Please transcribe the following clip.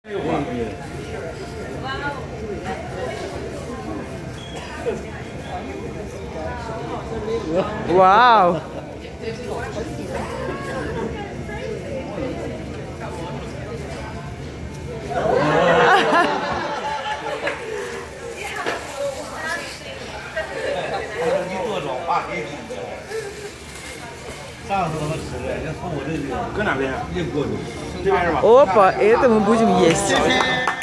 哇哦！ 上次他们吃的，就从我这里搁哪边？硬过去，这边是吧？ 哦不，这么不就也行？